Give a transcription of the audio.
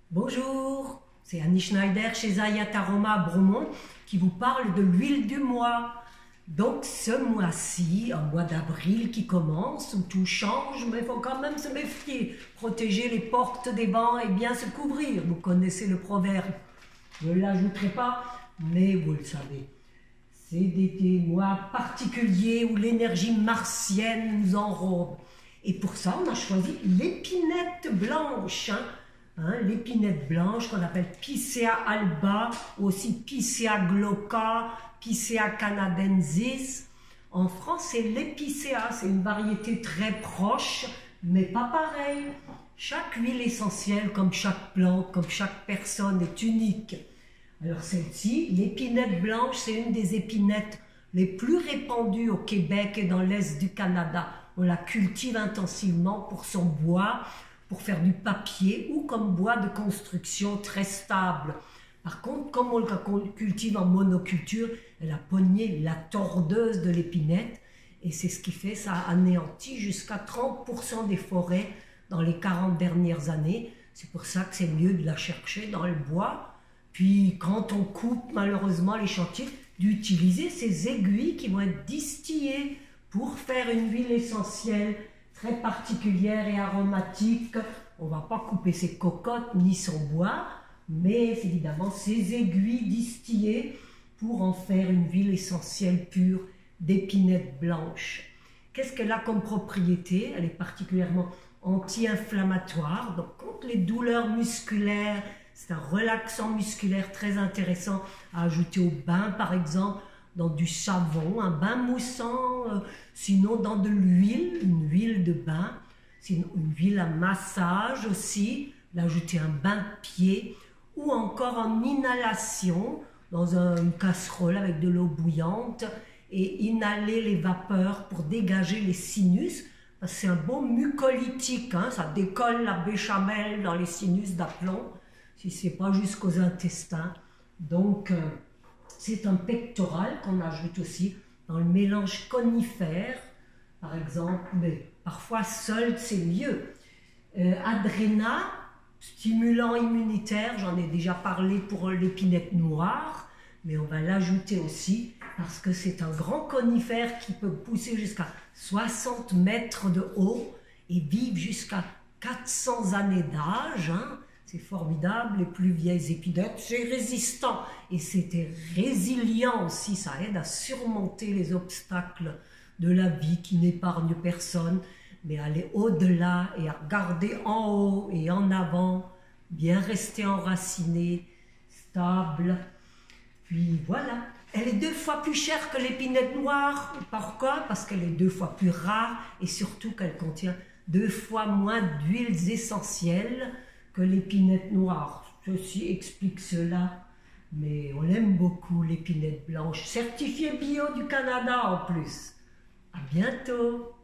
Bonjour, c'est Annie Schneider chez Zayat Aroma à Bromont qui vous parle de l'huile du mois. Donc ce mois-ci, un mois d'avril qui commence, où tout change, mais il faut quand même se méfier, protéger les portes des vents et bien se couvrir. Vous connaissez le proverbe, je ne l'ajouterai pas, mais vous le savez. C'est des mois particuliers où l'énergie martienne nous enrobe. Et pour ça, on a choisi l'épinette blanche. L'épinette blanche qu'on appelle Picea alba, ou aussi Picea glauca, Picea canadensis. En France, c'est l'épicéa, c'est une variété très proche, mais pas pareille. Chaque huile essentielle, comme chaque plante, comme chaque personne, est unique. Alors celle-ci, l'épinette blanche, c'est une des épinettes les plus répandues au Québec et dans l'Est du Canada. On la cultive intensivement pour son bois, pour faire du papier ou comme bois de construction très stable. Par contre, comme on la cultive en monoculture, elle a pogné la tordeuse de l'épinette et c'est ce qui fait, ça a anéanti jusqu'à 30% des forêts dans les 40 dernières années. C'est pour ça que c'est mieux de la chercher dans le bois. Puis quand on coupe malheureusement les chantiers, d'utiliser ces aiguilles qui vont être distillées pour faire une huile essentielle très particulière et aromatique. On ne va pas couper ses cocottes ni son bois, mais évidemment ces aiguilles distillées pour en faire une huile essentielle pure d'épinette blanche. Qu'est-ce qu'elle a comme propriété? Elle est particulièrement anti-inflammatoire, donc contre les douleurs musculaires. C'est un relaxant musculaire très intéressant à ajouter au bain, par exemple, dans du savon, un bain moussant, sinon dans de l'huile, une huile de bain, sinon une huile à massage aussi, l'ajouter un bain de pied, ou encore en inhalation, dans une casserole avec de l'eau bouillante, et inhaler les vapeurs pour dégager les sinus, parce que c'est un bon mucolytique, ça décolle la béchamel dans les sinus d'aplomb, si ce n'est pas jusqu'aux intestins. Donc, c'est un pectoral qu'on ajoute aussi dans le mélange conifère, par exemple, mais parfois seul, c'est mieux. Adréna, stimulant immunitaire, j'en ai déjà parlé pour l'épinette noire, mais on va l'ajouter aussi parce que c'est un grand conifère qui peut pousser jusqu'à 60 mètres de haut et vivre jusqu'à 400 années d'âge. C'est formidable, les plus vieilles épinettes, c'est résistant et c'est résilient aussi, ça aide à surmonter les obstacles de la vie qui n'épargnent personne, mais à aller au-delà et à regarder en haut et en avant, bien rester enraciné, stable. Puis voilà, elle est 2 fois plus chère que l'épinette noire. Pourquoi? Parce qu'elle est 2 fois plus rare et surtout qu'elle contient 2 fois moins d'huiles essentielles que l'épinette noire. Ceci explique cela, mais on aime beaucoup l'épinette blanche, certifiée bio du Canada en plus. À bientôt!